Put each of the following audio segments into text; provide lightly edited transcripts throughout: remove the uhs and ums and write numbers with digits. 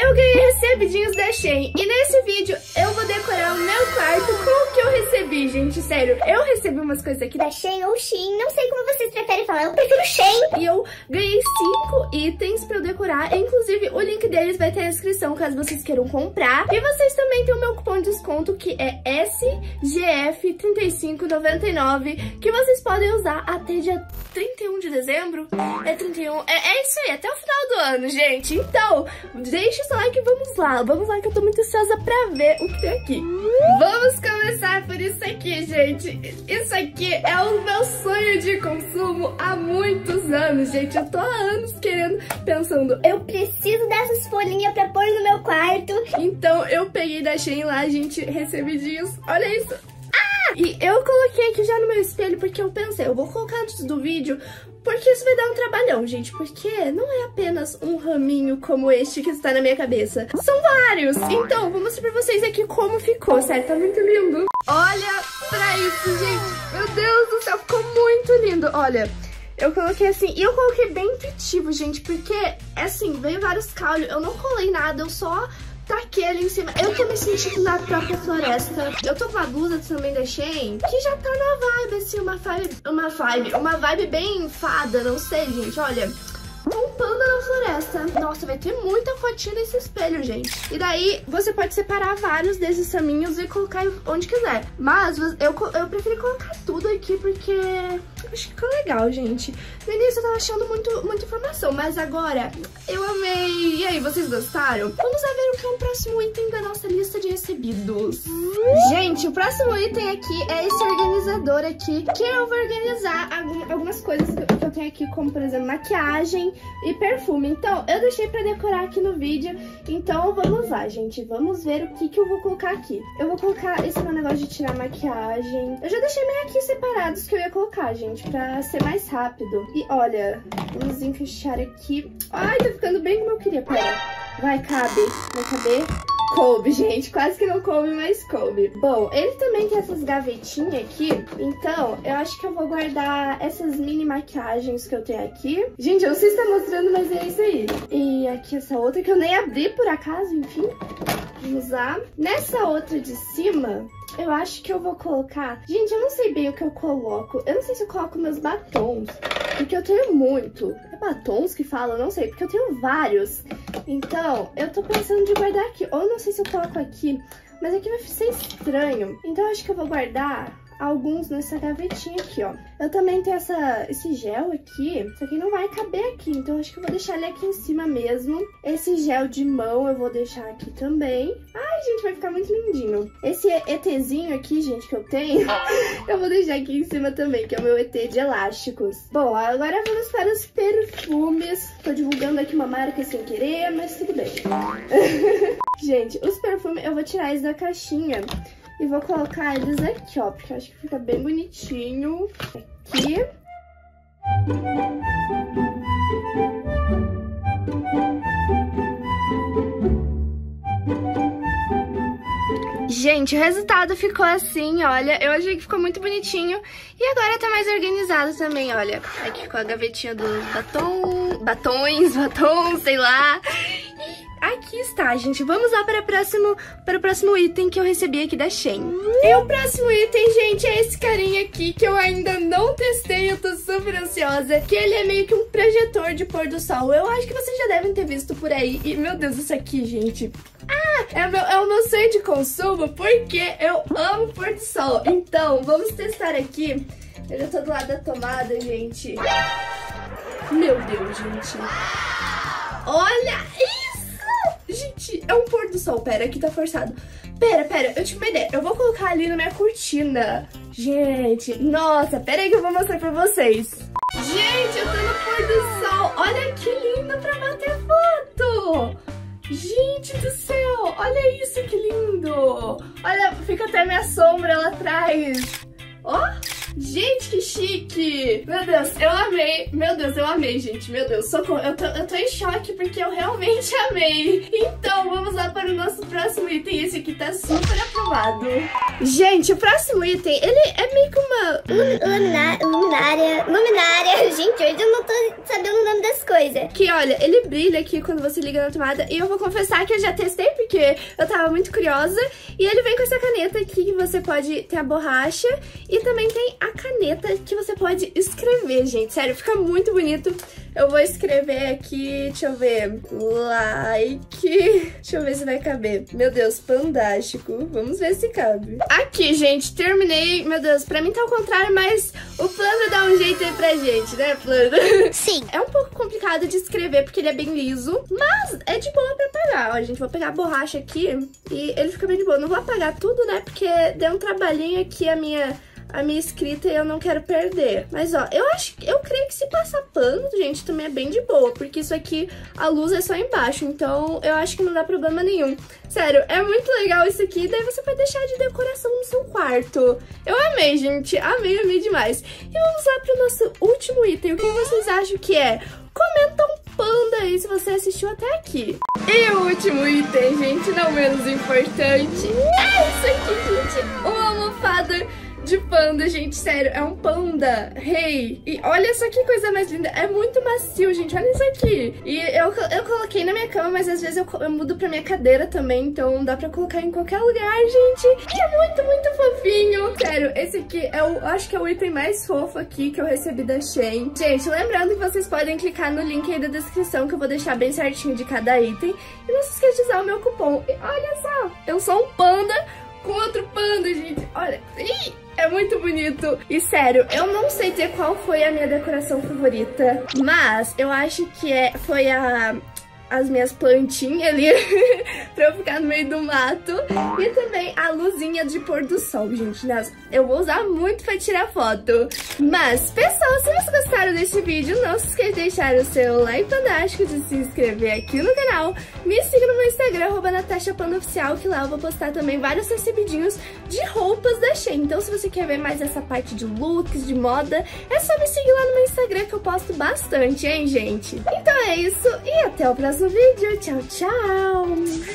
eu ganhei recebidinhos da Shein e nesse vídeo eu vou decorar o meu quarto com o que eu recebi, gente, sério. Eu recebi umas coisas aqui da Shein ou Shein, não sei como vocês preferem falar, eu prefiro Shein. E eu ganhei 5 itens pra eu decorar, inclusive o link deles vai ter na descrição caso vocês queiram comprar. E vocês também têm o meu cupom de desconto que é SGF3599, que vocês podem usar até dia 31 de dezembro. É 31, é isso aí, até o final do ano, gente. Então, deixa o seu like e vamos lá que eu tô muito ansiosa pra ver o que tem aqui. Vamos começar por isso aqui, gente. Isso aqui é o meu sonho de consumo há muitos anos, gente. Eu tô há anos pensando, eu preciso dessas folhinhas pra pôr no meu quarto. Então eu peguei da Shein lá, gente, recebidinhos. Olha isso. E eu coloquei aqui já no meu espelho porque eu pensei, eu vou colocar antes do vídeo, porque isso vai dar um trabalhão, gente, porque não é apenas um raminho como este que está na minha cabeça, são vários. Então, vou mostrar pra vocês aqui como ficou, sério, tá muito lindo. Olha pra isso, gente, meu Deus do céu, ficou muito lindo. Olha, eu coloquei assim, e eu coloquei bem intuitivo, gente, porque, assim, veio vários caules, eu não colei nada, eu só taquei ali em cima. Eu tô me sentindo na própria floresta. Eu tô com uma blusa também da Shein, que já tá na vibe, assim, uma vibe bem fada, não sei, gente, olha. Um panda na floresta. Nossa, vai ter muita fotinha nesse espelho, gente. E daí, você pode separar vários desses raminhos e colocar onde quiser. Mas eu preferi colocar tudo aqui porque acho que ficou legal, gente. No início eu tava achando muita informação, mas agora eu amei. E aí, vocês gostaram? Vamos ver o que é o próximo item da nossa lista de recebidos. Gente, o próximo item aqui é esse organizador aqui, que eu vou organizar algumas coisas que eu tenho aqui, como, por exemplo, maquiagem e perfume. Então, eu deixei pra decorar aqui no vídeo. Então, vamos lá, gente. Vamos ver o que eu vou colocar aqui. Eu vou colocar esse meu negócio de tirar maquiagem. Eu já deixei meio aqui separados que eu ia colocar, gente, pra ser mais rápido. E olha, vamos encaixar aqui. Ai, tá ficando bem como eu queria. Pera, vai caber. Vai caber? Coube, gente. Quase que não coube, mas coube. Bom, ele também tem essas gavetinhas aqui. Então, eu acho que eu vou guardar essas mini maquiagens que eu tenho aqui. Gente, eu não sei se tá mostrando, mas é isso aí. E aqui essa outra que eu nem abri por acaso, enfim. Vamos lá. Nessa outra de cima, eu acho que eu vou colocar... Gente, eu não sei bem o que eu coloco. Eu não sei se eu coloco meus batons, porque eu tenho muito. É batons que fala? Eu não sei, porque eu tenho vários. Então, eu tô pensando de guardar aqui. Ou não sei se eu coloco aqui, mas aqui vai ser estranho. Então, eu acho que eu vou guardar alguns nessa gavetinha aqui, ó. Eu também tenho esse gel aqui, só que não vai caber aqui, então acho que eu vou deixar ele aqui em cima mesmo. Esse gel de mão eu vou deixar aqui também. Ai, gente, vai ficar muito lindinho. Esse ETzinho aqui, gente, que eu tenho, eu vou deixar aqui em cima também, que é o meu ET de elásticos. Bom, agora vamos para os perfumes. Tô divulgando aqui uma marca sem querer, mas tudo bem. Gente, os perfumes, eu vou tirar eles da caixinha e vou colocar eles aqui, ó, porque eu acho que fica bem bonitinho. Aqui. Gente, o resultado ficou assim, olha. Eu achei que ficou muito bonitinho. E agora tá mais organizado também, olha. Aqui ficou a gavetinha dos batons, sei lá. Aqui está, gente. Vamos lá para o próximo item que eu recebi aqui da Shein. E o próximo item, gente, é esse carinha aqui que eu ainda não testei. Eu tô super ansiosa. Que ele é meio que um projetor de pôr do sol. Eu acho que vocês já devem ter visto por aí. E, meu Deus, isso aqui, gente... é o meu sonho de consumo porque eu amo pôr do sol. Então, vamos testar aqui. Eu já tô do lado da tomada, gente. Meu Deus, gente. Olha isso! Gente, é um pôr do sol. Pera, aqui tá forçado. Pera, eu tive uma ideia. Eu vou colocar ali na minha cortina. Gente, nossa, pera aí que eu vou mostrar pra vocês. Gente, eu tô no pôr do sol. Olha que lindo pra bater foto. Gente do céu, olha isso, que lindo. Olha, fica até minha sombra lá atrás. Ó, gente, que chique. Meu Deus, eu amei. Meu Deus, eu amei, gente. Meu Deus, socorro. Eu tô em choque porque eu realmente amei. Então, vamos lá para para o nosso próximo item. Esse aqui tá super aprovado. Gente, o próximo item, ele é meio que uma... Luminária. Gente, hoje eu não tô sabendo o nome das coisas. Que, olha, ele brilha aqui quando você liga na tomada. E eu vou confessar que eu já testei, porque eu tava muito curiosa. E ele vem com essa caneta aqui, que você pode ter a borracha. E também tem a caneta que você pode escrever, gente. Sério, fica muito bonito. Eu vou escrever aqui, deixa eu ver, like, deixa eu ver se vai caber. Meu Deus, fantástico. Vamos ver se cabe. Aqui, gente, terminei. Meu Deus, pra mim tá ao contrário, mas o plano dá um jeito aí pra gente, né, plano? Sim. É um pouco complicado de escrever porque ele é bem liso, mas é de boa pra apagar. Ó, gente, vou pegar a borracha aqui e ele fica bem de boa. Não vou apagar tudo, né, porque deu um trabalhinho aqui a minha escrita e eu não quero perder. Mas, ó, eu creio que se passar pano, gente, também é bem de boa, porque isso aqui, a luz é só embaixo, então eu acho que não dá problema nenhum. Sério, é muito legal isso aqui, daí você pode deixar de decoração no seu quarto. Eu amei, gente, amei demais. E vamos lá pro nosso último item. O que vocês acham que é? Comenta um panda aí se você assistiu até aqui. E o último item, gente, não menos importante, é isso aqui, gente, uma almofada de panda, gente, sério, é um panda rei. E olha só que coisa mais linda, é muito macio, gente, olha isso aqui. E eu coloquei na minha cama, mas às vezes eu mudo pra minha cadeira também, então dá pra colocar em qualquer lugar, gente. E é muito fofinho. Sério, esse aqui acho que é o item mais fofo aqui que eu recebi da Shein. Gente, lembrando que vocês podem clicar no link aí da descrição, que eu vou deixar bem certinho de cada item. E não se esqueça de usar o meu cupom. E olha só, eu sou um panda com outro panda, gente. Olha, é muito bonito. E sério, eu não sei dizer qual foi a minha decoração favorita, mas eu acho que foi as minhas plantinhas ali pra eu ficar no meio do mato. E também a luzinha de pôr do sol, gente. Nossa, eu vou usar muito pra tirar foto. Mas, pessoal, se vocês gostaram desse vídeo, não se esqueça de deixar o seu like fantástico, de se inscrever aqui no canal. Me siga no meu Instagram, @NatashaPandaOficial, que lá eu vou postar também vários recebidinhos de roupas da Shein. Então, se você quer ver mais essa parte de looks, de moda, é só me seguir lá no meu Instagram, que eu posto bastante, hein, gente? Então é isso, e até o próximo vídeo. Tchau, tchau!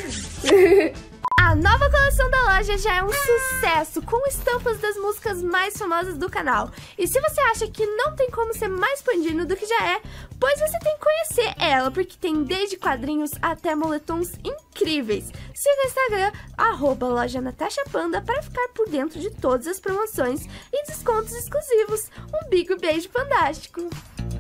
A nova coleção da loja já é um sucesso, com estampas das músicas mais famosas do canal. E se você acha que não tem como ser mais pandino do que já é, pois você tem que conhecer ela, porque tem desde quadrinhos até moletons incríveis. Siga o Instagram, @LojaNatashaPanda, para ficar por dentro de todas as promoções e descontos exclusivos. Um big beijo fantástico!